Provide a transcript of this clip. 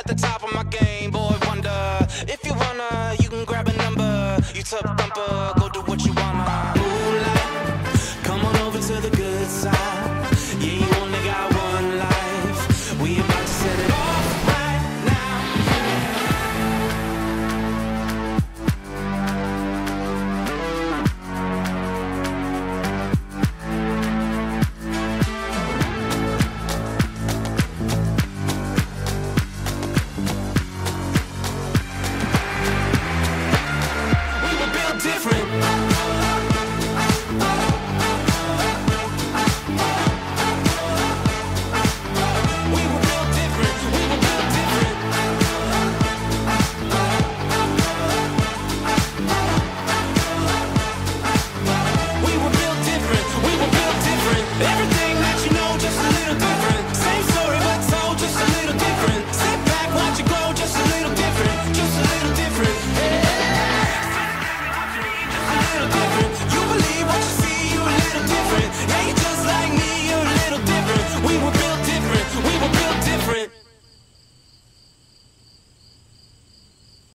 the top of my game, boy wonder. If you wanna, you can grab a number. You tough thumper.